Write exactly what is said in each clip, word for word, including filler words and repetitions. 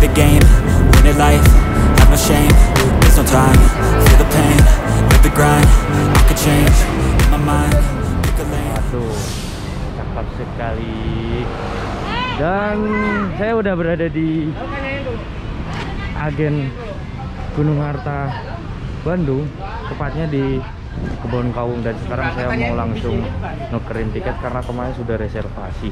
the game, win it life, have no shame. There's no time, feel the pain, live the grind. I could change, in my mind, pick a lane. Waduh, cakep sekali. Dan saya udah berada di agen Gunung Harta Bandung, tepatnya di Kebon Kawung, dan sekarang saya mau langsung nukerin tiket karena kemarin sudah reservasi.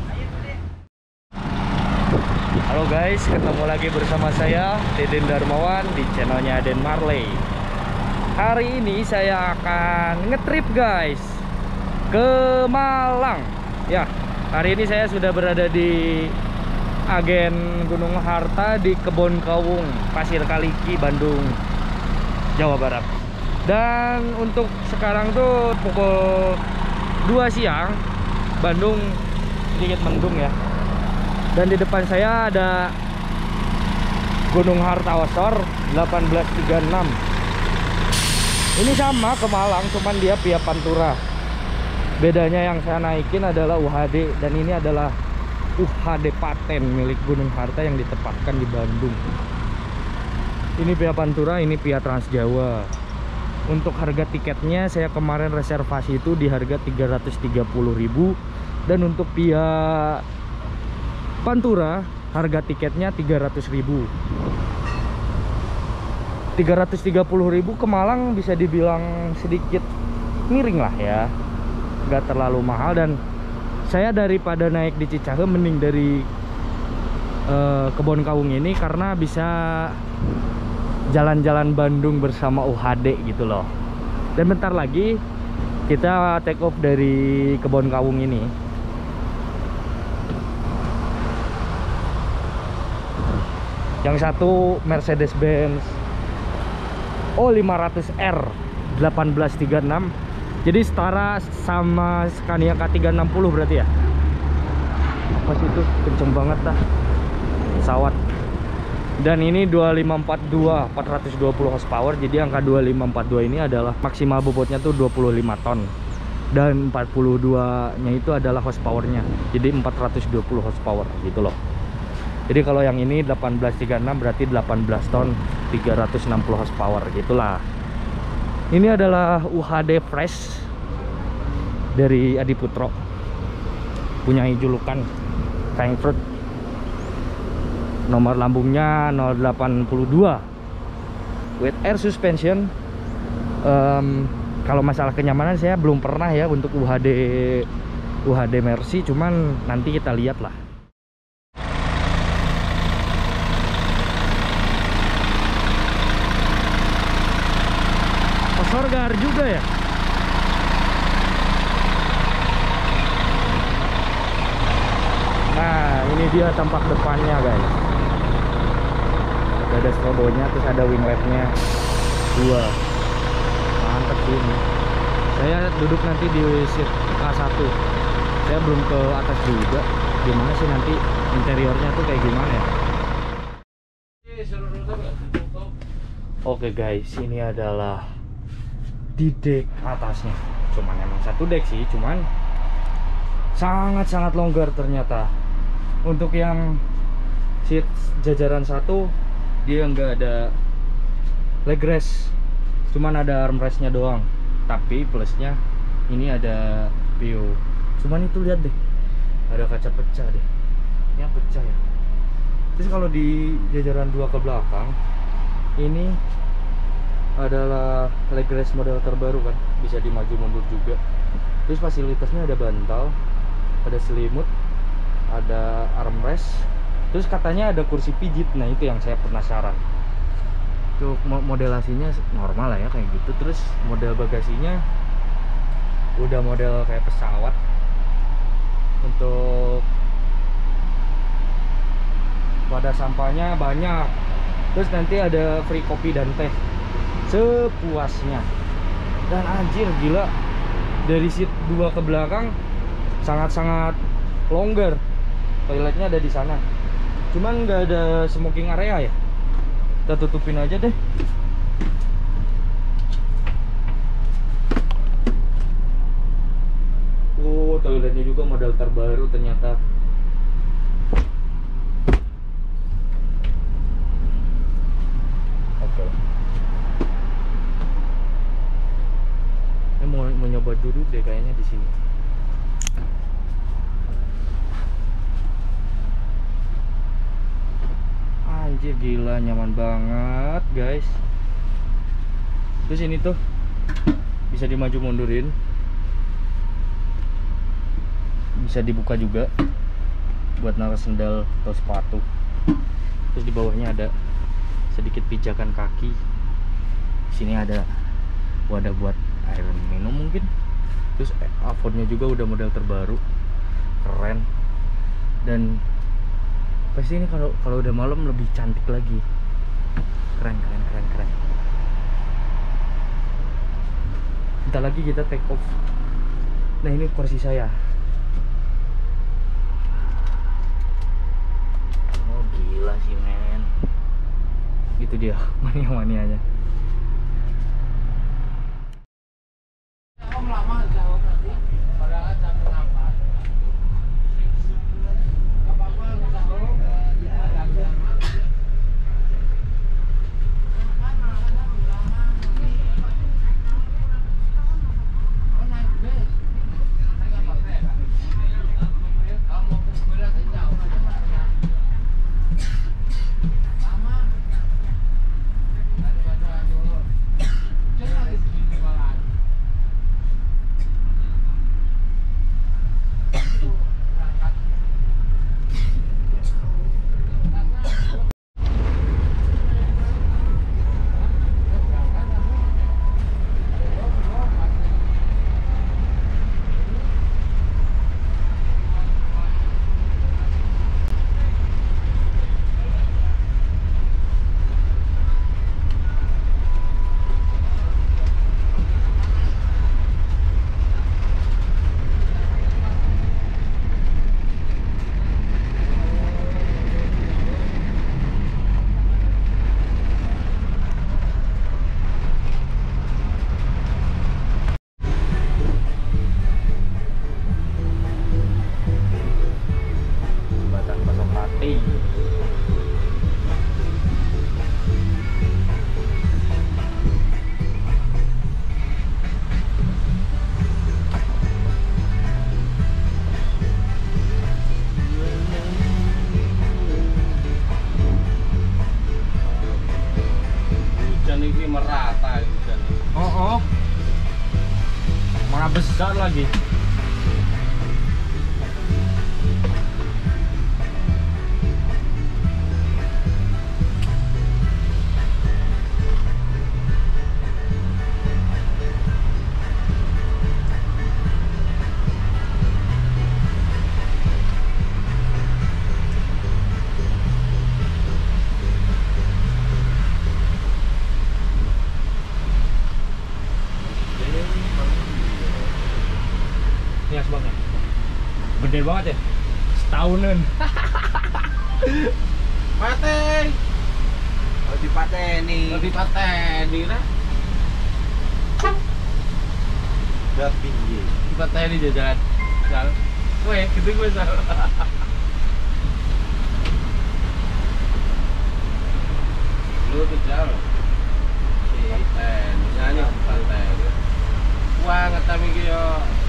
Halo guys, ketemu lagi bersama saya Deden Darmawan di channelnya Den Marley. Hari ini saya akan ngetrip guys ke Malang. Ya, hari ini saya sudah berada di agen Gunung Harta di Kebon Kawung, Pasir Kaliki, Bandung, Jawa Barat. Dan untuk sekarang tuh pukul dua siang, Bandung sedikit mendung ya. Dan di depan saya ada Gunung Harta Osor delapan belas tiga puluh enam. Ini sama ke Malang, cuman dia via Pantura. Bedanya yang saya naikin adalah U H D, dan ini adalah U H D paten milik Gunung Harta yang ditempatkan di Bandung. Ini via Pantura, ini via Transjawa. Untuk harga tiketnya saya kemarin reservasi itu di harga tiga ratus tiga puluh ribu, dan untuk via Pantura harga tiketnya tiga ratus ribu. tiga ratus tiga puluh ribu ke Malang bisa dibilang sedikit miring lah ya, nggak terlalu mahal. Dan saya daripada naik di Cicahem mending dari uh, Kebon Kawung ini, karena bisa jalan-jalan Bandung bersama U H D gitu loh. Dan bentar lagi kita take off dari Kebon Kawung ini. Yang satu Mercedes-Benz O lima ratus R delapan belas tiga puluh enam, jadi setara sama Scania K tiga enam puluh berarti ya. Apa sih itu, kenceng banget dah pesawat. Dan ini dua lima empat dua, empat ratus dua puluh horsepower. Jadi angka dua lima empat dua ini adalah maksimal bobotnya tuh dua puluh lima ton, dan empat puluh dua nya itu adalah horsepowernya. Jadi empat ratus dua puluh horsepower gitu loh. Jadi kalau yang ini delapan belas tiga puluh enam berarti delapan belas ton, tiga ratus enam puluh horsepower gitulah. Ini adalah U H D fresh dari Adiputro, punya julukan Frankfurt. Nomor lambungnya nol delapan dua with air suspension. Um, kalau masalah kenyamanan saya belum pernah ya untuk U H D U H D Mercy, cuman nanti kita lihat lah. Sorgar juga ya. Nah, ini dia tampak depannya guys. Ada strobonya, terus ada wing lamp-nya dua. Mantap sih ini. Saya duduk nanti di seat K satu. Saya belum ke atas juga. Gimana sih nanti interiornya tuh kayak gimana ya? Oke guys, ini adalah di dek atasnya. Cuman emang satu dek sih, cuman sangat-sangat longgar ternyata. Untuk yang seat jajaran satu, dia nggak ada leg rest, cuman ada armrestnya doang. Tapi plusnya ini ada view. Cuman itu lihat deh, ada kaca pecah deh, yang pecah ya. Terus kalau di jajaran dua ke belakang, ini adalah leg rest model terbaru kan, bisa dimaju mundur juga. Terus fasilitasnya ada bantal, ada selimut, ada armrest, terus katanya ada kursi pijit. Nah itu yang saya penasaran. Untuk modelasinya normal lah ya kayak gitu. Terus model bagasinya udah model kayak pesawat. Untuk wadah sampahnya banyak. Terus nanti ada free kopi dan teh sepuasnya. Dan anjir gila, dari seat dua ke belakang sangat-sangat longgar. Toiletnya ada di sana, cuman nggak ada smoking area ya. Kita tutupin aja deh. Oh, toiletnya juga model terbaru ternyata. duduk deh kayaknya di sini. Anjir gila, nyaman banget guys. Terus ini tuh bisa dimaju mundurin, bisa dibuka juga buat naruh sendal atau sepatu. Terus di bawahnya ada sedikit pijakan kaki. Di sini ada wadah buat air minum mungkin. Terus afonnya juga udah model terbaru, keren. Dan pasti ini kalau kalau udah malam lebih cantik lagi. Keren keren keren keren. Bentar lagi kita take off. Nah ini kursi saya. Oh gila sih men. Itu dia mania-manianya. Merata hujan. Oh, oh. Malah besar lagi. Ini asbaknya gede banget ya, setahunan. Pateng. Oh dipateni. Oh dipateni lah. Berat tinggi. Dipateni jajan. Sal. Kowe gitu gue sal. Lu kejal. Paten, nyanyi paten. Wah ngetam iki yo.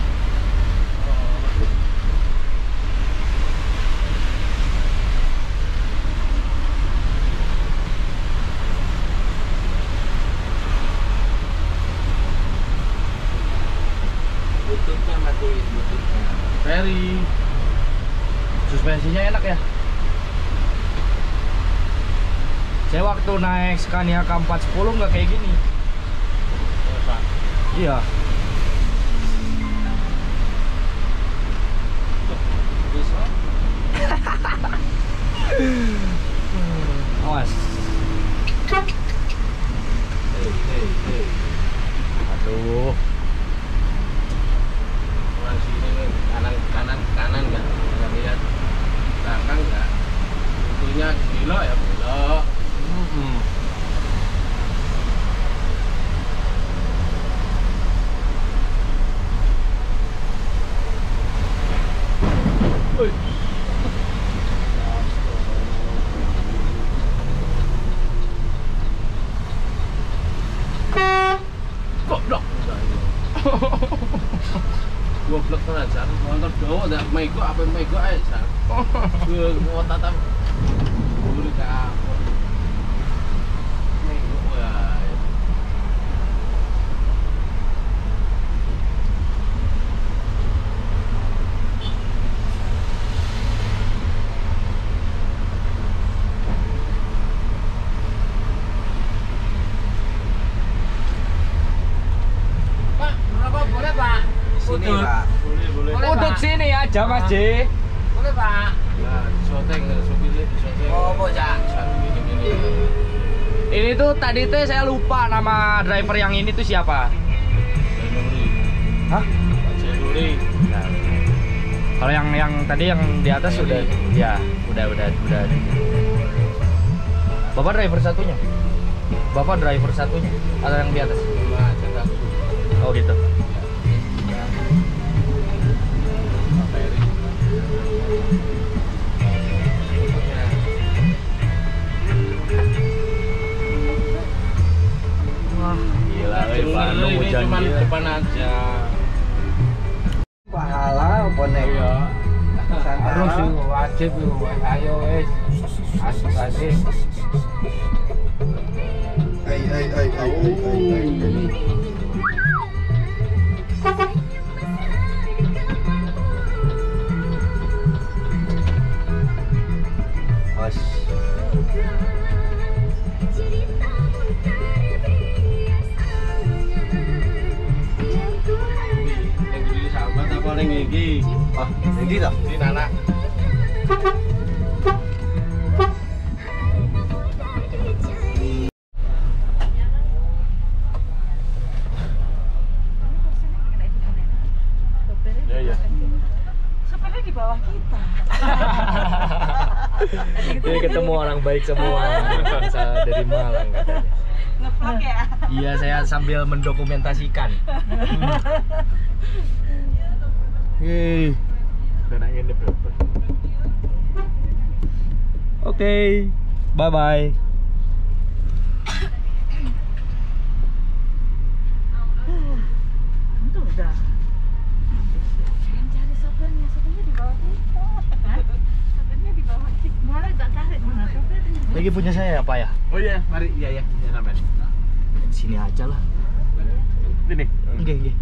Bututnya matiin bututnya. Ferry. Suspensinya enak ya. Saya waktu naik Scania K empat sepuluh nggak kayak gini. Iya. Awas. Hei, hei, hei. Aduh. Orang sini nih, kanan kanan kanan nggak nggak lihat belakang nggak. Tentunya belok ya belok. Hmm. Kok dok? Oh, dah mego apa mego aja. Gue mau tatap dulu ke apa? Mego ya. Pak, berapa boleh Pak? Sini, Pak. Boleh, boleh. Udut sini aja Mas J. Boleh Pak. Nah, disoteng, sopirnya disoteng. Oh, bocah. Ini, ini, ini. Ini tuh tadi tuh saya lupa nama driver yang ini tuh siapa. Senuri. Hah? Pak Senuri. Nah, kalau yang yang tadi yang di atas sudah, ya udah udah udah. Bapak driver satunya. Bapak driver satunya atau yang di atas? Nah, cetak. Oh gitu. Pak Ferry. Wah, gila, eh, Bandung Ini hujan cuma gila. depan aja. Pahala bonek. Iya. Harus Harus yuk, wajib yuk. Ayo wes. Asik-asik. Ay, ay, ay, ay, ay, ay, ay, ay. Bos. Lagi di sahabat apa ning iki? Ah, ini dah. Di Nana. Ya, ya. Supirnya di bawah kita. Ini ketemu orang baik semua, bangsa dari Malang katanya. Ngevlog ya. Iya, saya sambil mendokumentasikan. Hei. Udah nak ngene berapa? Oke, bye bye. Itu udah. Yang cari sopirnya, sopirnya di bawah kita. Sopirnya di bawah kita. Mana tak tarik mana sopirnya? Lagi punya saya ya, Pak ya? Oh iya, mari. Iya, ya. Ya, namanya. Sini aja lah. Ini. Oke, oke.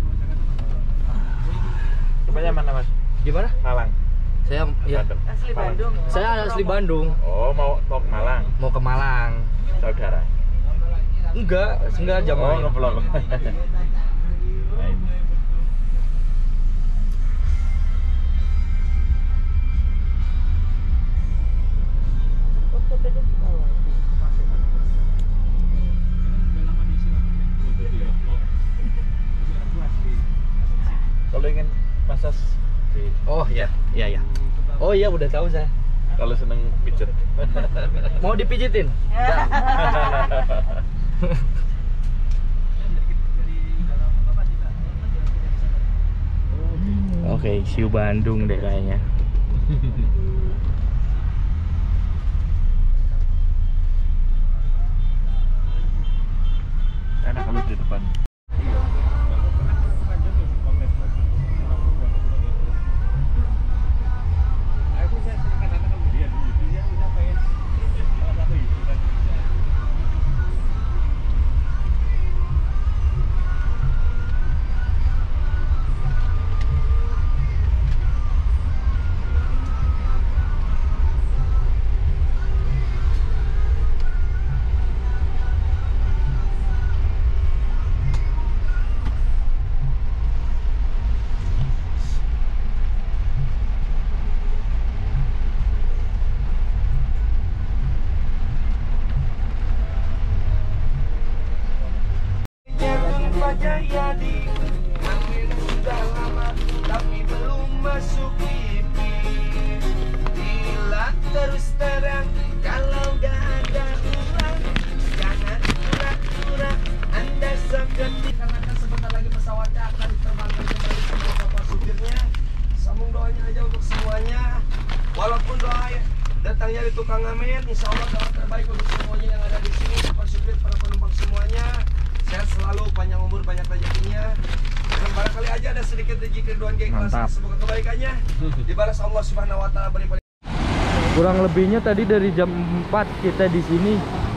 Rupanya mana, Mas? Gimana? Malang. Saya ya. Bandung. Asli Bandung. Saya asli Bandung, Oh, mau mau ke Malang. mau ke Malang. Saudara. Enggak, enggak jam Oh, main. nge-vlog. Baik. Oh, sopirnya di bawah. Kalau ingin massage di Oh iya, iya iya. Oh iya, udah tahu saya. kalau seneng pijet. Mau dipijitin? Oke, siu Bandung deh kayaknya. Enak kalau di depan. Walaupun doa datangnya di tukang ngamen, insya Allah doa terbaik untuk semuanya yang ada di sini, para supir, para penumpang semuanya, sehat selalu, panjang umur, banyak rezekinya. Dan barangkali aja ada ada sedikit rezeki keriduan keikhlasan. Mantap. Semoga kebaikannya dibalas Allah Subhanahu wa taala beri. Kurang lebihnya tadi dari jam empat kita di sini.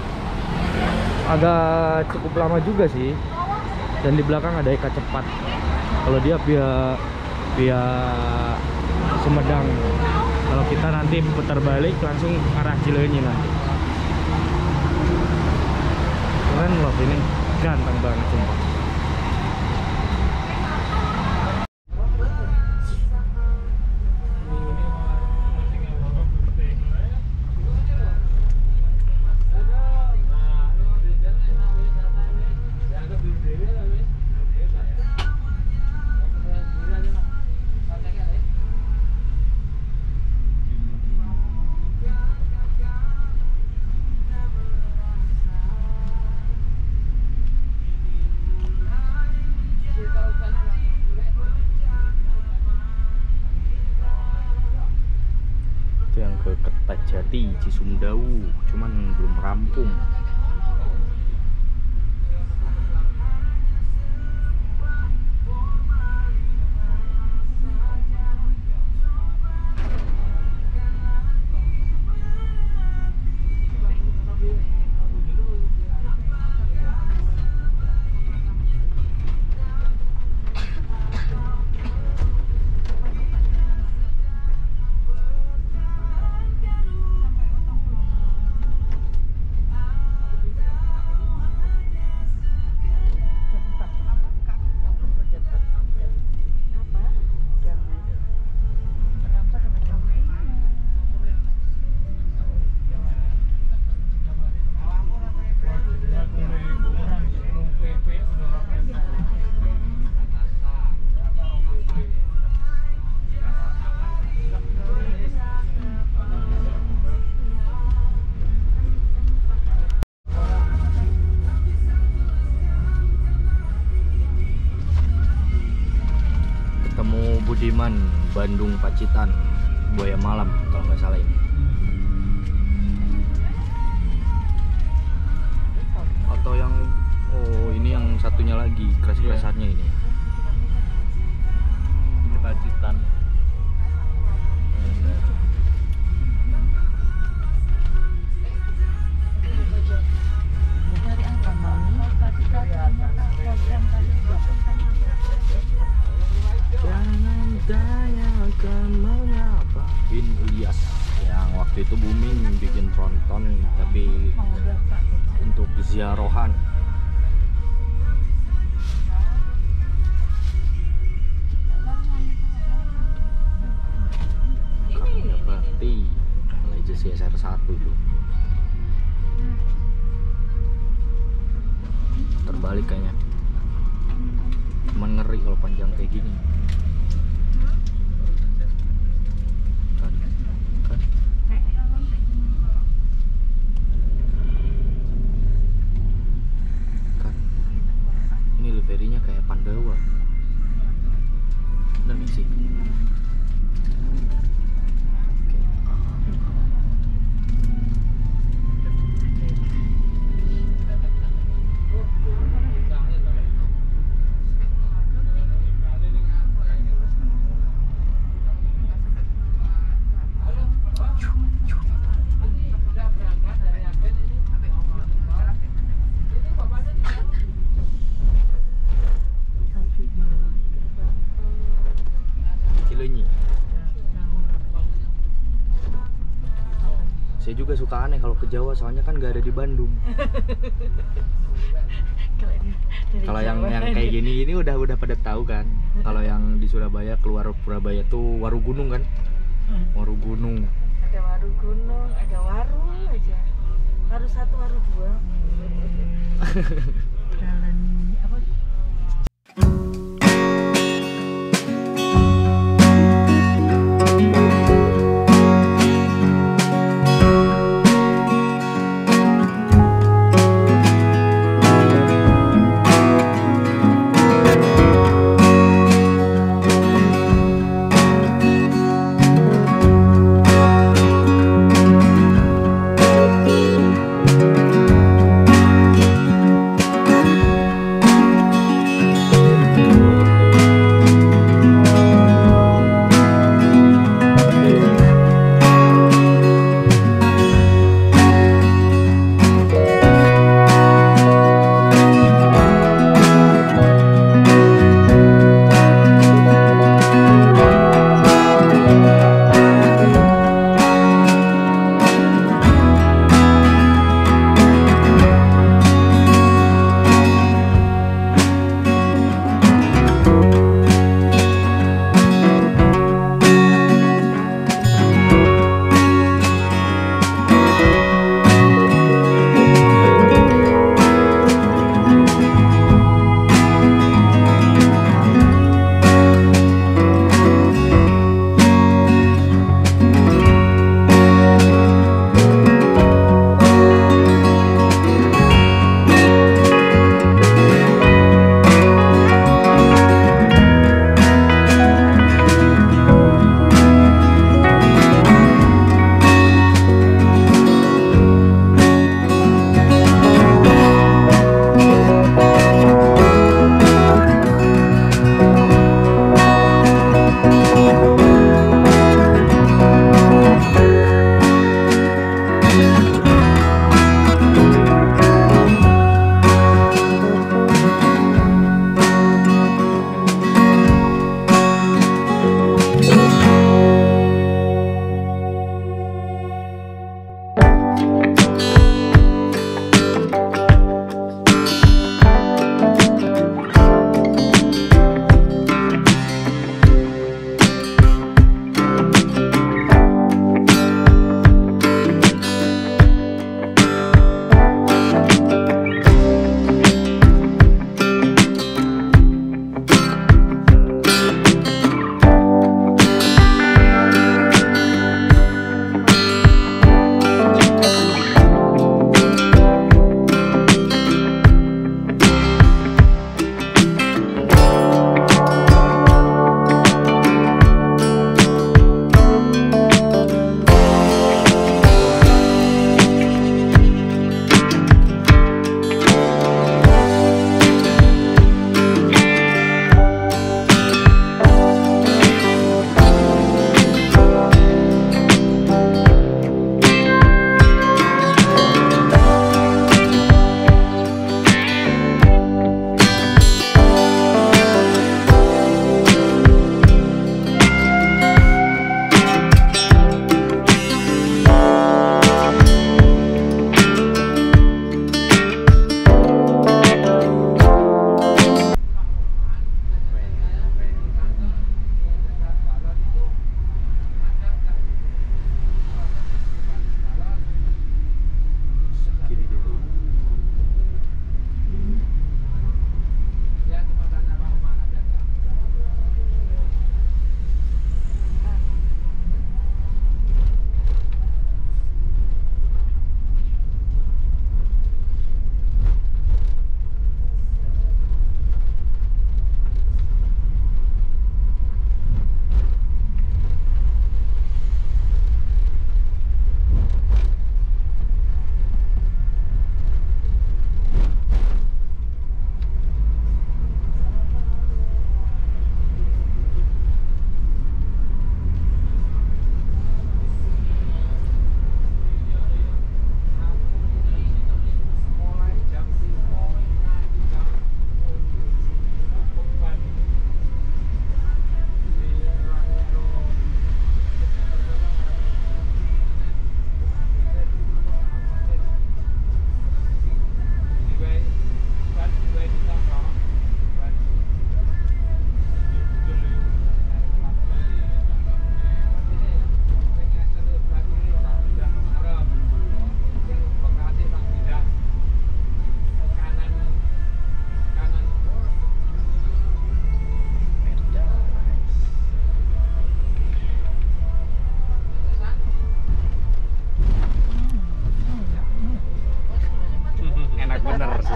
Agak cukup lama juga sih. Dan di belakang ada Eka Cepat. Kalau dia via via Sumedang. Kalau kita nanti putar balik langsung arah Cileunyi nanti. Keren loh ini, ganteng banget sumpah. Yang ke Kertajati, Cisumdawu, cuman belum rampung. Budiman, Bandung Pacitan, Buaya Malam kalau nggak salah ini. Atau yang oh ini yang satunya lagi keras-kerasannya ini. Pacitan. Bin Ilyas yang waktu itu booming bikin tronton tapi untuk ziarahan. Kakaknya Bakti Malaysia C S R satu itu terbalik kayaknya, cuman ngeri kalau panjang kayak gini. Liverinya kayak Pandawa, bener gak sih? Saya juga suka aneh kalau ke Jawa, soalnya kan gak ada di Bandung. Kalau yang yang kayak gini ini udah udah pada tahu kan. Kalau yang di Surabaya, keluar Surabaya tuh Warugunung kan. Warugunung. Ada Warugunung, ada Waru aja. Waru satu, Waru dua. Jalan apa?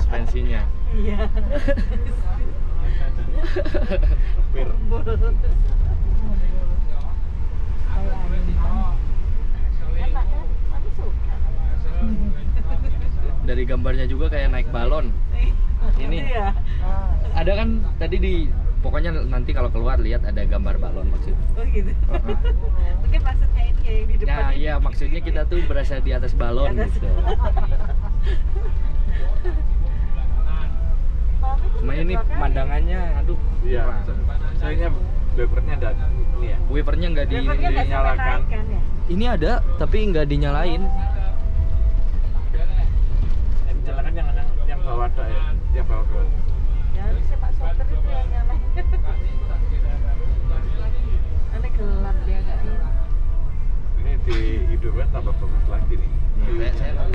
suspensinya. Iya. Hampir. Enak kan? Aku suka. Dari gambarnya juga kayak naik balon. Ini Iya. ada kan tadi di pokoknya nanti kalau keluar lihat ada gambar balon maksudnya. Oh gitu. Mungkin maksudnya ini ya yang di depan. Nah, ini. iya maksudnya kita tuh berasa di atas balon Di atas. gitu. Mami tuh Cuma udah ini dua kali. pemandangannya aduh Iya. kurang. Sayangnya bebernya ada ini ya. Wipernya nggak di Levelnya nggak sampai dinyalakan. naik kan ya? ini ada tapi nggak dinyalain. Yang dinyalakan yang yang, yang bawa ada ya, yang bawa ke. Ya bisa Pak Sopir itu yang nyalain. Nanti gelap dia nggak ini. Ini dihidupkan tambah bagus lagi nih. Nih, saya, saya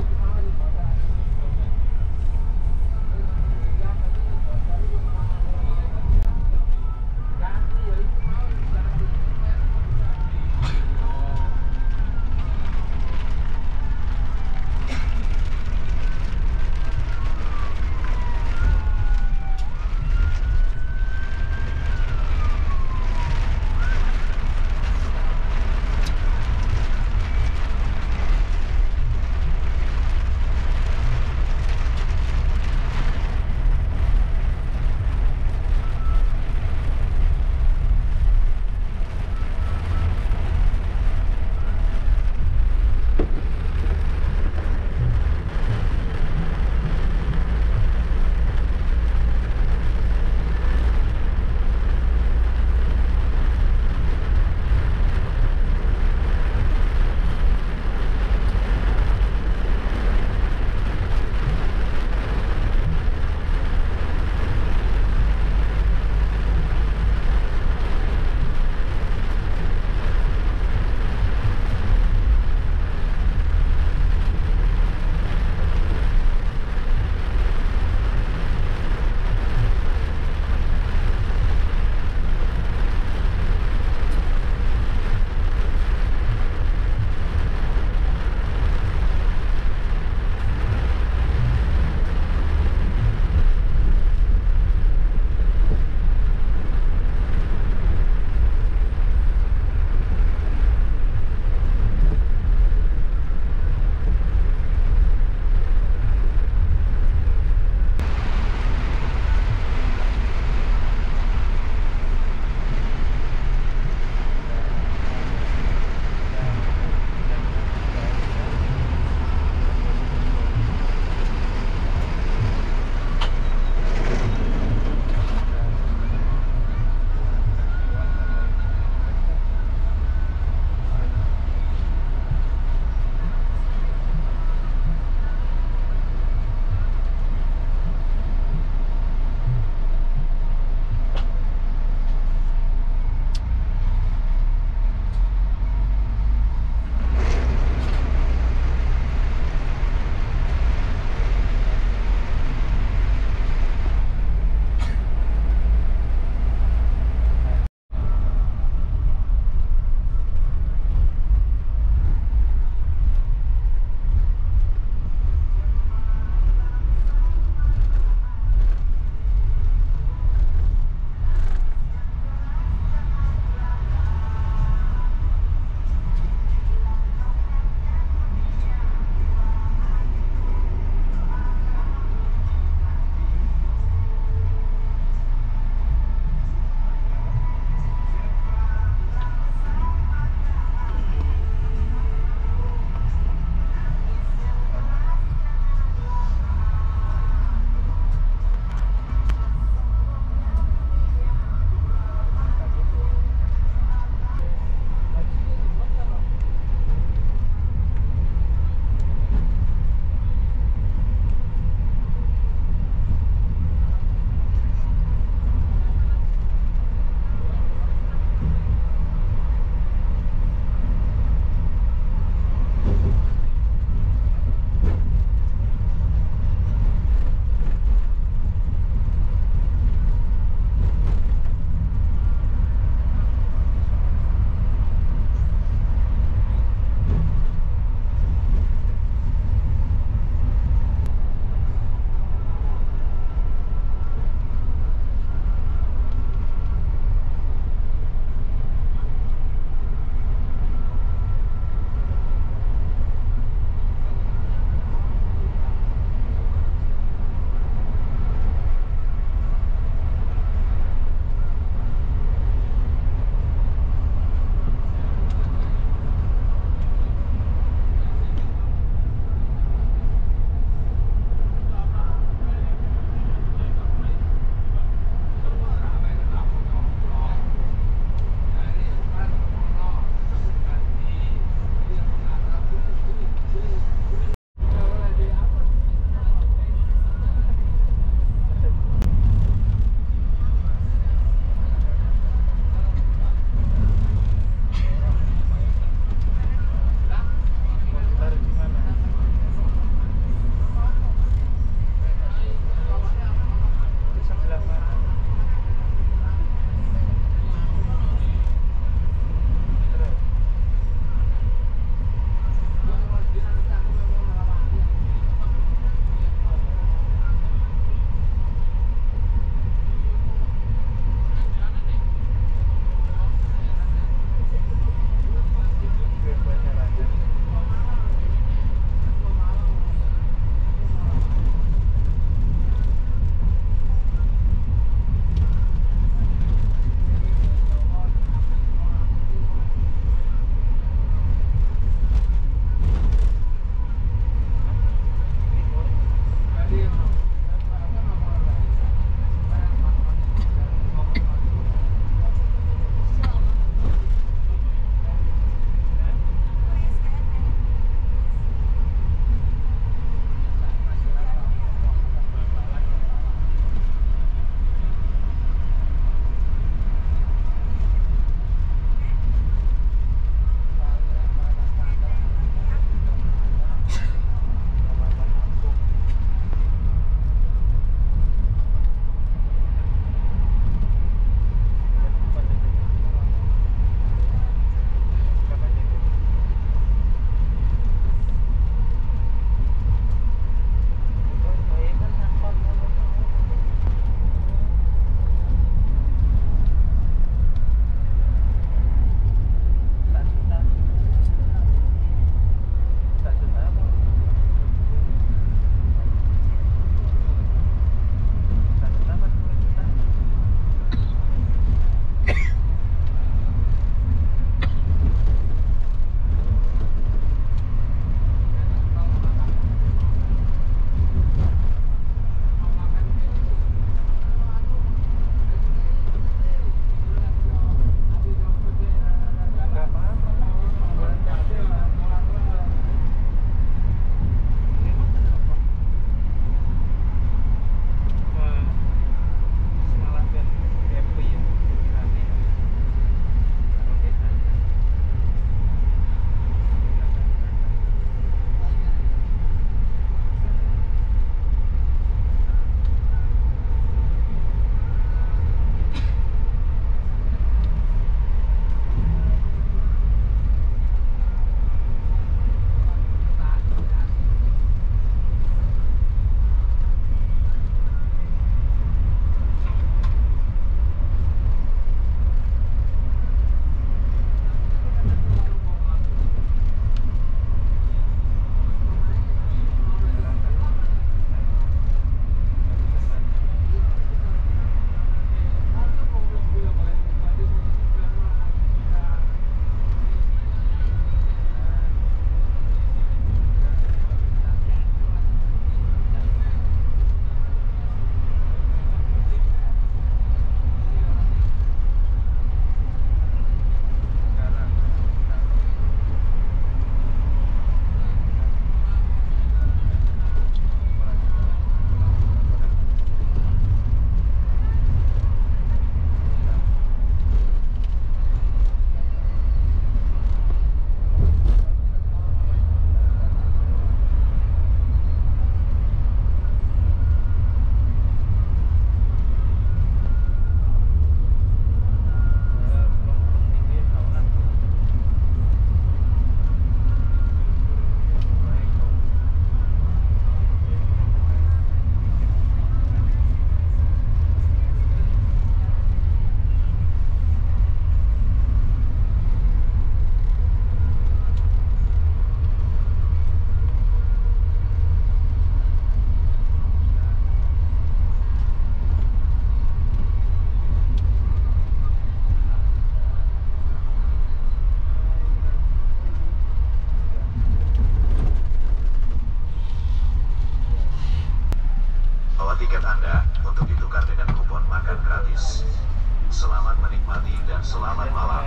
Tiket Anda untuk ditukar dengan kupon makan gratis. Selamat menikmati dan selamat malam.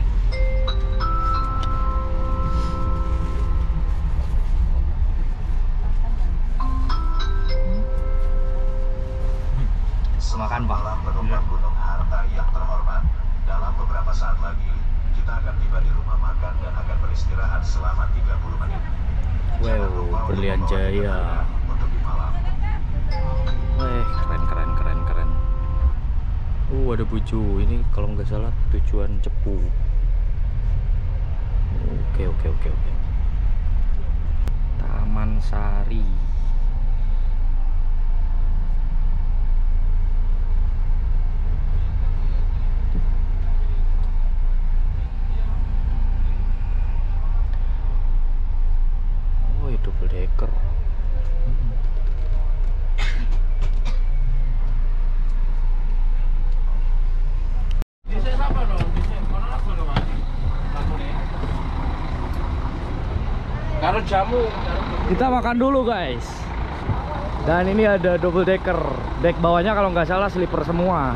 Makan, Pak. Malam penumpang Gunung Harta yang terhormat. Dalam beberapa saat lagi, kita akan tiba di rumah makan dan akan beristirahat selama tiga puluh menit. Jangan lupa Wow, untuk Berlian membawa tiket Jaya. Anda untuk di malam. Weh, keren keren keren keren. Uh, ada bucu. Ini kalau nggak salah tujuan Cepu. Oke oke oke oke. Taman Sari. Oh, itu double decker. Karo jamu. Kita makan dulu guys. Dan ini ada double decker. Deck bawahnya kalau nggak salah sleeper semua.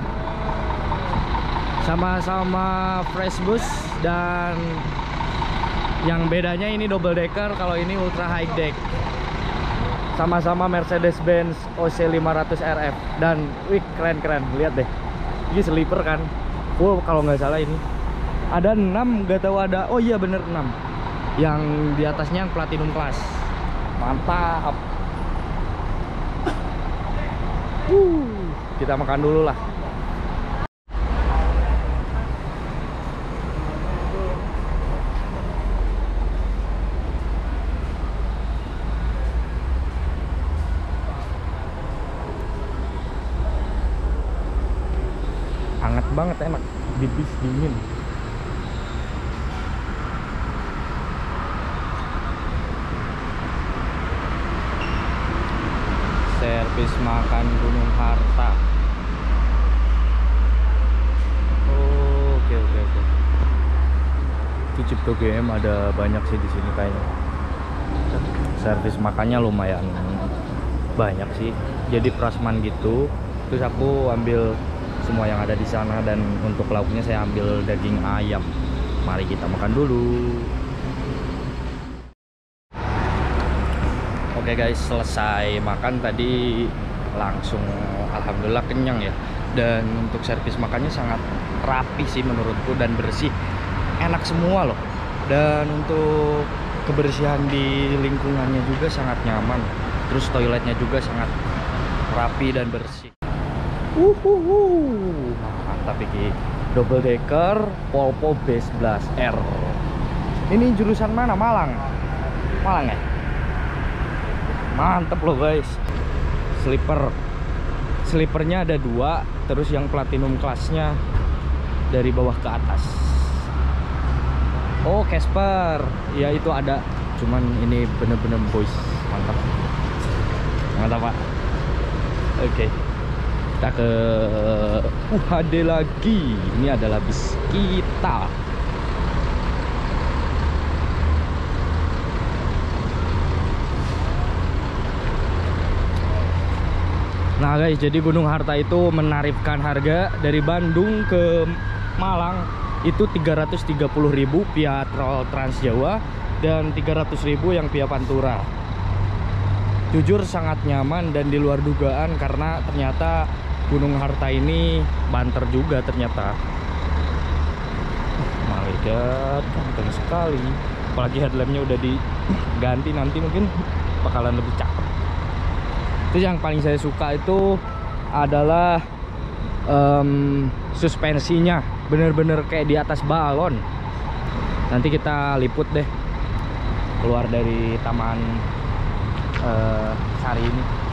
Sama-sama fresh bus dan yang bedanya ini double decker, kalau ini ultra high deck. Sama-sama Mercedes-Benz O C lima ratus R F dan wih keren-keren. Lihat deh. Ini sleeper kan. Full kalau nggak salah ini. Ada enam, nggak tahu ada. Oh iya bener enam. Yang di atasnya yang platinum class. Mantap. Uh, kita makan dulu lah. Hangat banget, enak di bis dingin. Servis makan Gunung Harta. Oh, oke oke oke. Itu Cipto G M ada banyak sih di sini kayaknya. Servis makannya lumayan banyak sih. Jadi prasman gitu. Terus aku ambil semua yang ada di sana dan untuk lauknya saya ambil daging ayam. Mari kita makan dulu. Oke guys, selesai makan tadi langsung alhamdulillah kenyang ya. Dan untuk servis makannya sangat rapi sih menurutku dan bersih. Enak semua loh. Dan untuk kebersihan di lingkungannya juga sangat nyaman. Terus toiletnya juga sangat rapi dan bersih. Uhuhu, mantap ini. Double decker Polpo B sebelas R. Ini jurusan mana? Malang. Malang ya? Mantep loh guys. Sleeper. Sleepernya ada dua. Terus yang platinum kelasnya dari bawah ke atas. Oh Casper. Ya itu ada. Cuman ini bener-bener boys. Mantap. Mantap pak. Oke. Kita ke U H D lagi. Ini adalah bis kita. Nah guys, jadi Gunung Harta itu menarifkan harga dari Bandung ke Malang itu tiga ratus tiga puluh ribu via tol Trans Jawa dan tiga ratus ribu yang via Pantura. Jujur sangat nyaman dan di luar dugaan karena ternyata Gunung Harta ini banter juga ternyata. Oh my god, ganteng sekali. Apalagi headlampnya udah diganti, nanti mungkin bakalan lebih cakep. Itu yang paling saya suka itu adalah um, suspensinya bener-bener kayak di atas balon. Nanti kita liput deh keluar dari taman uh, Sari ini.